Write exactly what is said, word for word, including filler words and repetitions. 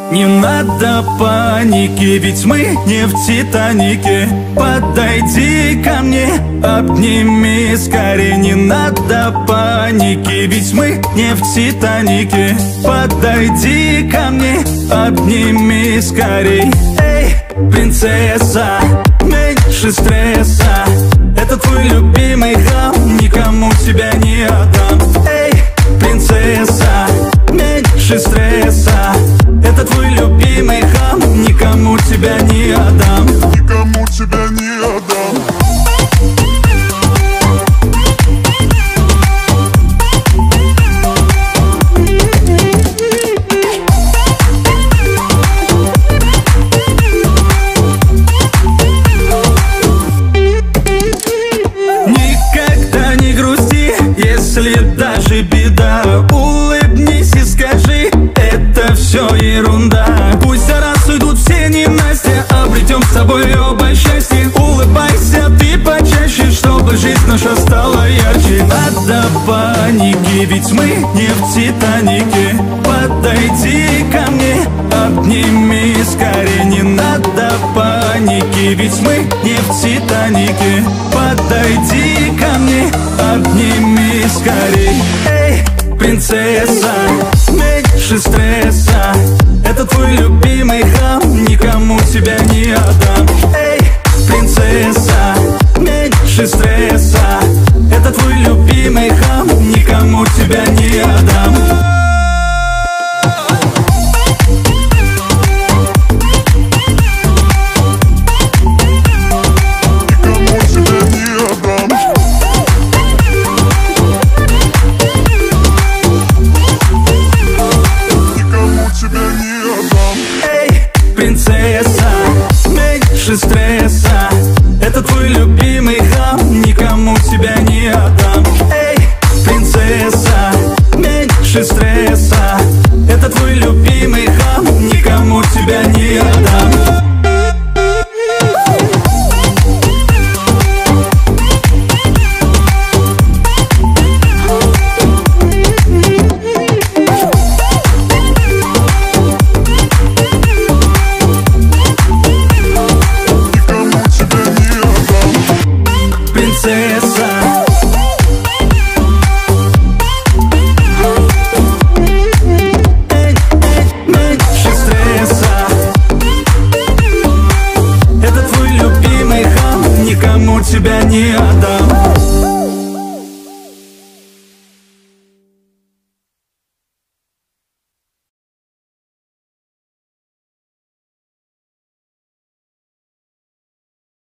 Не надо паники, ведь мы не в Титанике. Подойди ко мне, обними скорее. Не надо паники, ведь мы не в Титанике. Подойди ко мне, обними скорей. Эй, принцесса, меньше стресса. Это твой любимый хам, никому тебя не отдам. Эй, принцесса, меньше стресса. Это твой любимый хам, никому тебя не отдам. Никому тебя не отдам. Никогда не грусти, если даже беда. Улыбнись и скажи, это все ерунда. Пусть за раз уйдут все ненастья, обретем с тобой оба счастье. Улыбайся ты почаще, чтобы жизнь наша стала ярче. Надо паники, ведь мы не в Титанике. Подойди ко мне, обними скорее. Не надо паники, ведь мы не в Титанике. Подойди ко мне, обними скорей. Эй, принцесса, меньше стресса. Это твой любимый хам, никому тебя не отдам. Эй, принцесса, меньше стресса. Это твой любимый хам, никому тебя не отдам. Принцесса, меньше стресса. Это твой любимый хам, никому тебя не отдам. Эй, принцесса, меньше стресса. Это твой любимый хам, никому тебя не отдам. Принцесса, меньше стресса. Это твой любимый хам, никому тебя не отдам.